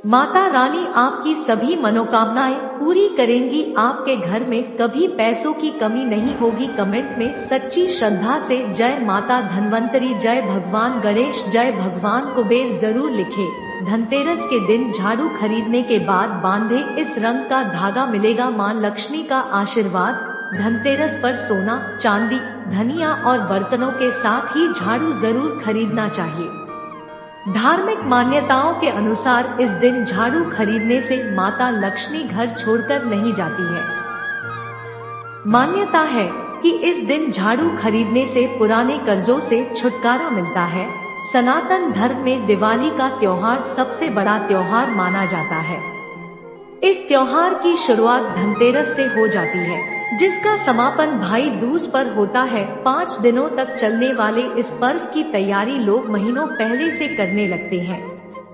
माता रानी आपकी सभी मनोकामनाएं पूरी करेंगी। आपके घर में कभी पैसों की कमी नहीं होगी। कमेंट में सच्ची श्रद्धा से जय माता धन्वंतरी, जय भगवान गणेश, जय भगवान कुबेर जरूर लिखें। धनतेरस के दिन झाड़ू खरीदने के बाद बांधे इस रंग का धागा मिलेगा मां लक्ष्मी का आशीर्वाद। धनतेरस पर सोना, चांदी, धनिया और बर्तनों के साथ ही झाड़ू जरूर खरीदना चाहिए। धार्मिक मान्यताओं के अनुसार इस दिन झाड़ू खरीदने से माता लक्ष्मी घर छोड़कर नहीं जाती है। मान्यता है कि इस दिन झाड़ू खरीदने से पुराने कर्जों से छुटकारा मिलता है। सनातन धर्म में दिवाली का त्योहार सबसे बड़ा त्योहार माना जाता है। इस त्योहार की शुरुआत धनतेरस से हो जाती है, जिसका समापन भाई दूज पर होता है। 5 दिनों तक चलने वाले इस पर्व की तैयारी लोग महीनों पहले से करने लगते हैं।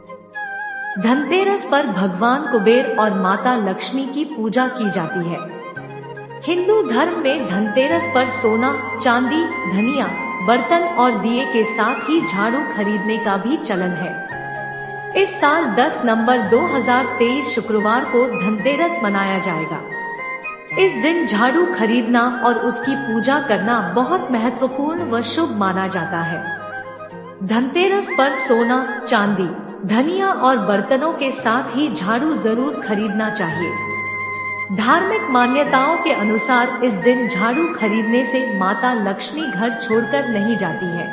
धनतेरस पर भगवान कुबेर और माता लक्ष्मी की पूजा की जाती है। हिंदू धर्म में धनतेरस पर सोना, चांदी, धनिया, बर्तन और दिए के साथ ही झाड़ू खरीदने का भी चलन है। इस साल 10 नवंबर 2023 शुक्रवार को धनतेरस मनाया जाएगा। इस दिन झाड़ू खरीदना और उसकी पूजा करना बहुत महत्वपूर्ण व शुभ माना जाता है। धनतेरस पर सोना, चांदी, धनिया और बर्तनों के साथ ही झाड़ू जरूर खरीदना चाहिए। धार्मिक मान्यताओं के अनुसार इस दिन झाड़ू खरीदने से माता लक्ष्मी घर छोड़कर नहीं जाती है।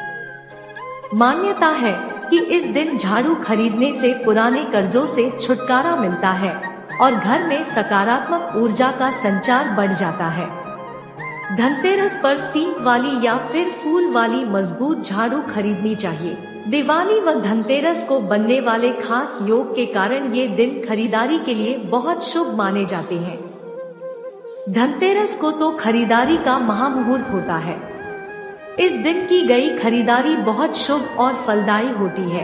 मान्यता है कि इस दिन झाड़ू खरीदने से पुराने कर्जों से छुटकारा मिलता है और घर में सकारात्मक ऊर्जा का संचार बढ़ जाता है। धनतेरस पर सींग वाली या फिर फूल वाली मजबूत झाड़ू खरीदनी चाहिए। दिवाली व धनतेरस को बनने वाले खास योग के कारण ये दिन खरीदारी के लिए बहुत शुभ माने जाते हैं। धनतेरस को तो खरीदारी का महामुहूर्त होता है। इस दिन की गई खरीदारी बहुत शुभ और फलदायी होती है।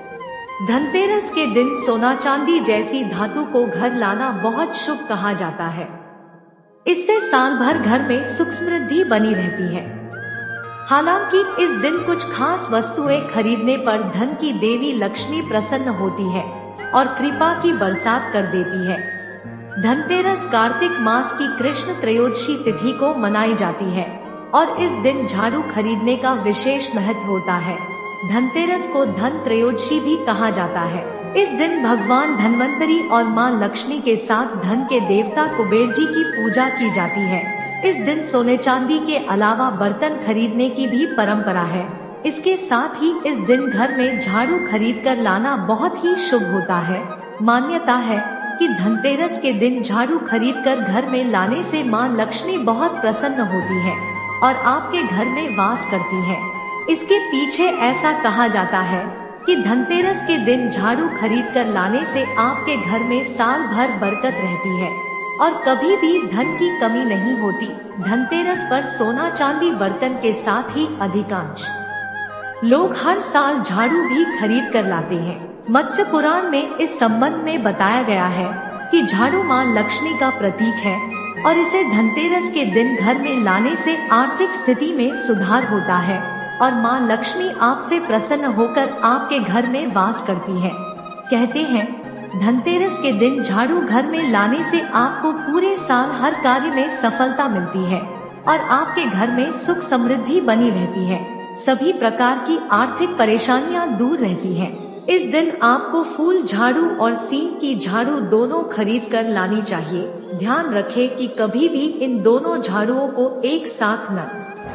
धनतेरस के दिन सोना, चांदी जैसी धातु को घर लाना बहुत शुभ कहा जाता है। इससे साल भर घर में सुख समृद्धि बनी रहती है। हालांकि इस दिन कुछ खास वस्तुएं खरीदने पर धन की देवी लक्ष्मी प्रसन्न होती है और कृपा की बरसात कर देती है। धनतेरस कार्तिक मास की कृष्ण त्रयोदशी तिथि को मनाई जाती है और इस दिन झाड़ू खरीदने का विशेष महत्व होता है। धनतेरस को धन त्रयोदशी भी कहा जाता है। इस दिन भगवान धन्वंतरी और मां लक्ष्मी के साथ धन के देवता कुबेर जी की पूजा की जाती है। इस दिन सोने चांदी के अलावा बर्तन खरीदने की भी परंपरा है। इसके साथ ही इस दिन घर में झाड़ू खरीद कर लाना बहुत ही शुभ होता है। मान्यता है कि धनतेरस के दिन झाड़ू खरीद कर घर में लाने से मां लक्ष्मी बहुत प्रसन्न होती है और आपके घर में वास करती है। इसके पीछे ऐसा कहा जाता है कि धनतेरस के दिन झाड़ू खरीद कर लाने से आपके घर में साल भर बरकत रहती है और कभी भी धन की कमी नहीं होती। धनतेरस पर सोना, चांदी, बर्तन के साथ ही अधिकांश लोग हर साल झाड़ू भी खरीद कर लाते हैं। मत्स्य पुराण में इस संबंध में बताया गया है कि झाड़ू मां लक्ष्मी का प्रतीक है और इसे धनतेरस के दिन घर में लाने से आर्थिक स्थिति में सुधार होता है और मां लक्ष्मी आपसे प्रसन्न होकर आपके घर में वास करती है। कहते हैं धनतेरस के दिन झाड़ू घर में लाने से आपको पूरे साल हर कार्य में सफलता मिलती है और आपके घर में सुख समृद्धि बनी रहती है। सभी प्रकार की आर्थिक परेशानियां दूर रहती हैं। इस दिन आपको फूल झाड़ू और सींग की झाड़ू दोनों खरीद कर लानी चाहिए। ध्यान रखें कि कभी भी इन दोनों झाड़ुओं को एक साथ न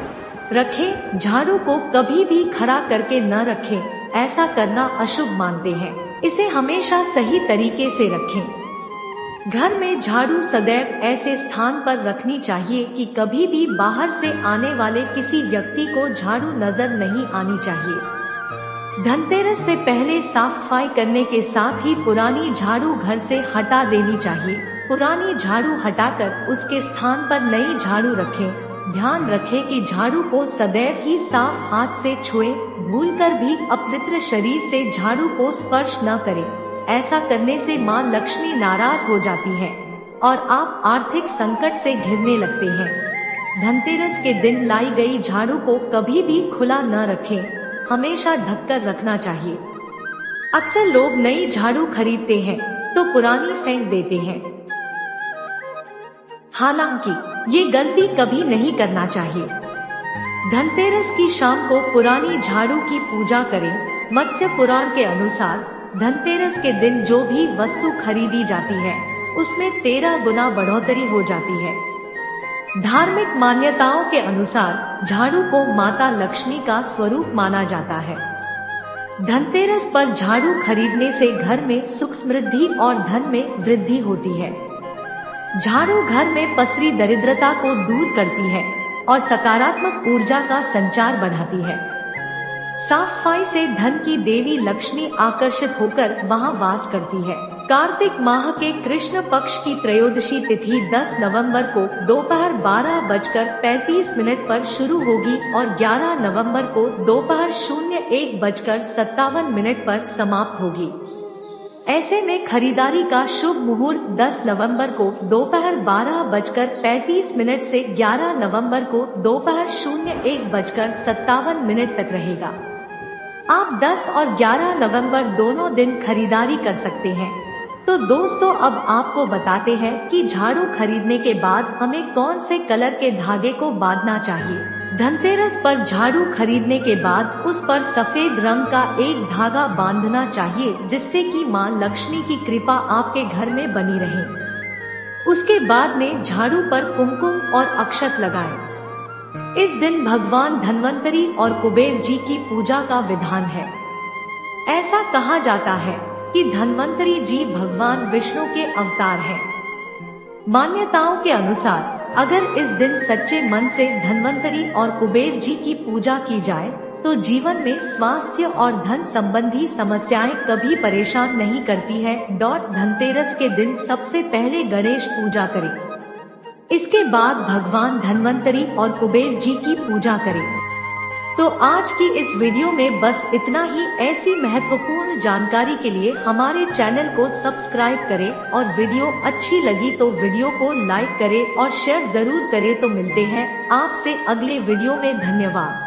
रखें। झाड़ू को कभी भी खड़ा करके न रखें, ऐसा करना अशुभ मानते हैं। इसे हमेशा सही तरीके से रखें। घर में झाड़ू सदैव ऐसे स्थान पर रखनी चाहिए कि कभी भी बाहर से आने वाले किसी व्यक्ति को झाड़ू नजर नहीं आनी चाहिए। धनतेरस से पहले साफ सफाई करने के साथ ही पुरानी झाड़ू घर से हटा देनी चाहिए। पुरानी झाड़ू हटाकर उसके स्थान पर नई झाड़ू रखें। ध्यान रखें कि झाड़ू को सदैव ही साफ हाथ से छुएं, भूलकर भी अपवित्र शरीर से झाड़ू को स्पर्श न करें। ऐसा करने से मां लक्ष्मी नाराज हो जाती है और आप आर्थिक संकट से घिरने लगते हैं। धनतेरस के दिन लाई गई झाड़ू को कभी भी खुला न रखें, हमेशा ढककर रखना चाहिए। अक्सर लोग नई झाड़ू खरीदते हैं तो पुरानी फेंक देते हैं। हालांकि ये गलती कभी नहीं करना चाहिए। धनतेरस की शाम को पुरानी झाड़ू की पूजा करें। मत्स्य पुराण के अनुसार धनतेरस के दिन जो भी वस्तु खरीदी जाती है उसमें 13 गुना बढ़ोतरी हो जाती है। धार्मिक मान्यताओं के अनुसार झाड़ू को माता लक्ष्मी का स्वरूप माना जाता है। धनतेरस पर झाड़ू खरीदने से घर में सुख समृद्धि और धन में वृद्धि होती है। झाड़ू घर में पसरी दरिद्रता को दूर करती है और सकारात्मक ऊर्जा का संचार बढ़ाती है। साफ सफाई से धन की देवी लक्ष्मी आकर्षित होकर वहां वास करती है। कार्तिक माह के कृष्ण पक्ष की त्रयोदशी तिथि 10 नवंबर को दोपहर 12:35 पर शुरू होगी और 11 नवंबर को दोपहर 01:57 पर समाप्त होगी। ऐसे में खरीदारी का शुभ मुहूर्त 10 नवंबर को दोपहर 12:35 से 11 नवंबर को दोपहर 01:57 तक रहेगा। आप 10 और 11 नवंबर दोनों दिन खरीदारी कर सकते हैं। तो दोस्तों, अब आपको बताते हैं कि झाड़ू खरीदने के बाद हमें कौन से कलर के धागे को बांधना चाहिए। धनतेरस पर झाड़ू खरीदने के बाद उस पर सफेद रंग का एक धागा बांधना चाहिए, जिससे कि मां लक्ष्मी की कृपा आपके घर में बनी रहे। उसके बाद में झाड़ू पर कुमकुम और अक्षत लगाएं। इस दिन भगवान धन्वंतरी और कुबेर जी की पूजा का विधान है। ऐसा कहा जाता है कि धन्वंतरी जी भगवान विष्णु के अवतार हैं। मान्यताओं के अनुसार अगर इस दिन सच्चे मन से धन्वंतरी और कुबेर जी की पूजा की जाए तो जीवन में स्वास्थ्य और धन संबंधी समस्याएं कभी परेशान नहीं करती है। धनतेरस के दिन सबसे पहले गणेश पूजा करें। इसके बाद भगवान धन्वंतरी और कुबेर जी की पूजा करें। तो आज की इस वीडियो में बस इतना ही। ऐसी महत्वपूर्ण जानकारी के लिए हमारे चैनल को सब्सक्राइब करें और वीडियो अच्छी लगी तो वीडियो को लाइक करें और शेयर जरूर करें। तो मिलते हैं आपसे अगले वीडियो में। धन्यवाद।